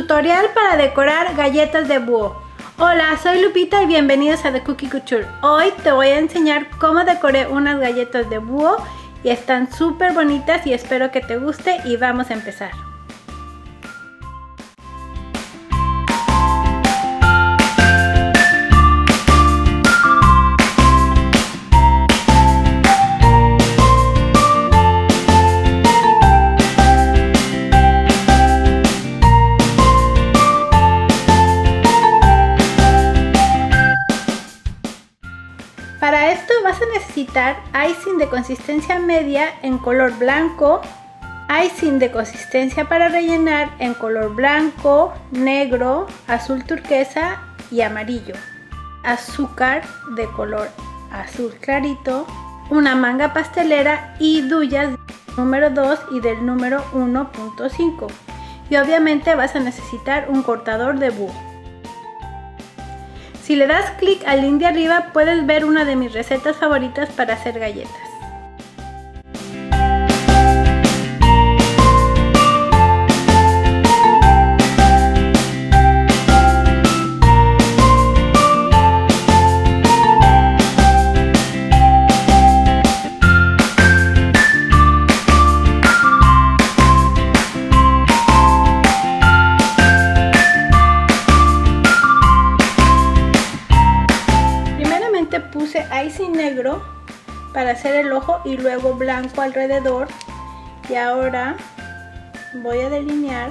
Tutorial para decorar galletas de búho. Hola, soy Lupita y bienvenidos a The Cookie Couture. Hoy te voy a enseñar cómo decoré unas galletas de búho y están súper bonitas y espero que te guste y vamos a empezar. Para esto vas a necesitar icing de consistencia media en color blanco, icing de consistencia para rellenar en color blanco, negro, azul turquesa y amarillo, azúcar de color azul clarito, una manga pastelera y duyas número 2 y del número 1.5. Y obviamente vas a necesitar un cortador de búho. Si le das clic al link de arriba puedes ver una de mis recetas favoritas para hacer galletas. Puse icing negro para hacer el ojo y luego blanco alrededor, y ahora voy a delinear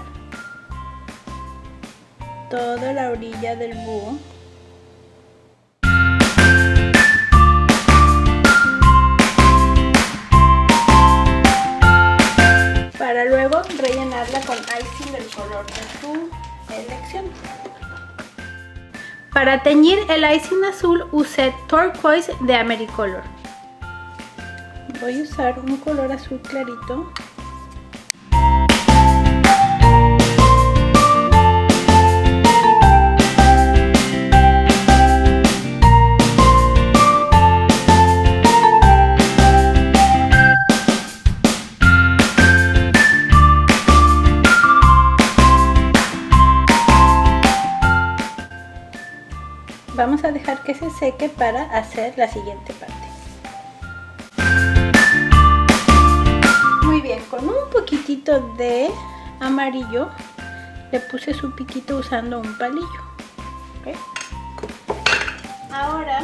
toda la orilla del búho. Para luego rellenarla con icing del color de tu elección. Para teñir el icing azul usé turquoise de Americolor. Voy a usar un color azul clarito. Vamos a dejar que se seque para hacer la siguiente parte. Muy bien, con un poquitito de amarillo le puse su piquito usando un palillo. ¿Okay? Ahora,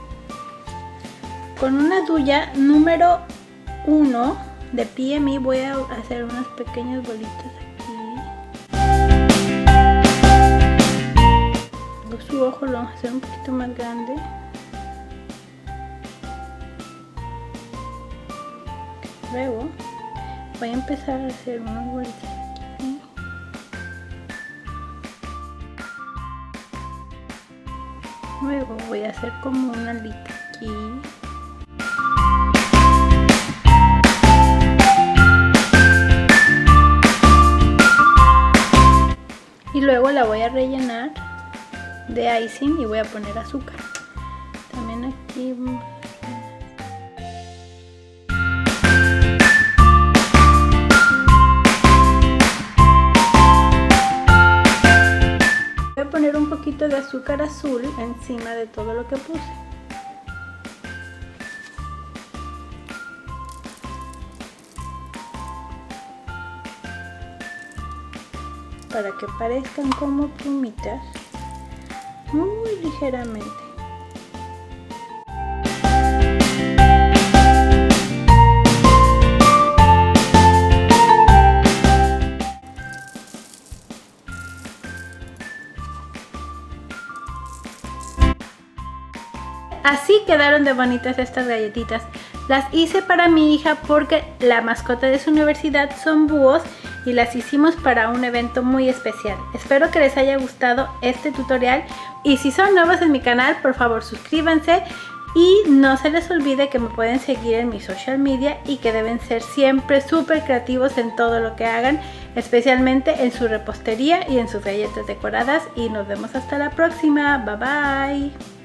con una duya número 1 de PMI voy a hacer unas pequeñas bolitas aquí. Su ojo lo vamos a hacer un poquito más grande. Luego voy a empezar a hacer unas bolitas aquí. Luego voy a hacer como una alita aquí. Y luego la voy a rellenar de icing y voy a poner azúcar. También aquí voy a poner un poquito de azúcar azul encima de todo lo que puse. Para que parezcan como plumitas. Muy ligeramente. Así quedaron de bonitas estas galletitas. Las hice para mi hija porque la mascota de su universidad son búhos y las hicimos para un evento muy especial. Espero que les haya gustado este tutorial y si son nuevos en mi canal, por favor suscríbanse y no se les olvide que me pueden seguir en mi social media y que deben ser siempre súper creativos en todo lo que hagan, especialmente en su repostería y en sus galletas decoradas, y nos vemos hasta la próxima. Bye bye.